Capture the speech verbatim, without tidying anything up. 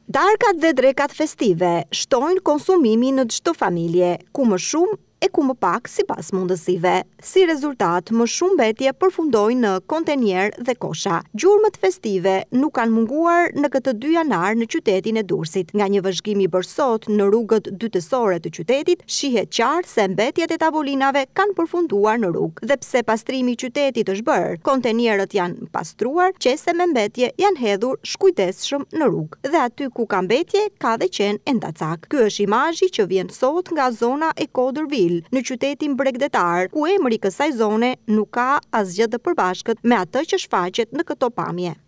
Darkat dhe drekat festive shtojnë konsumimin në çdo familje, ku më shumë e ku më pak sipas mundësive. Si rezultat, më shumë mbetje përfundojnë në kontenjer dhe kosha. Gjurmët festive nuk kanë munguar në këtë dy janar në qytetin e Durrësit. Nga një vëzhgim i bërë sot në rrugët dytësore të qytetit, shihet qartë se mbetjet e tavolinave kanë përfunduar në rrugë. Dhe pse pastrimi i qytetit është bërë, kontenjerët janë pastruar, qese me mbetje janë hedhur shkujdesshëm në rrugë. Dhe aty ku ka mbetje, ka dhe qenë endacak. Ky është imazhi që vjen sot nga zona e Kodërvil në qytetin bregdetar, ku emri i kësaj zone nuk ka asgjë të përbashkët me atë që shfaqet në këto pamje.